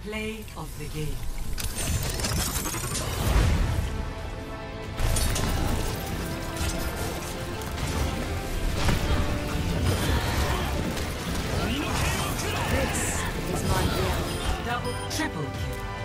Play of the game. This is my reality. Double, triple kill.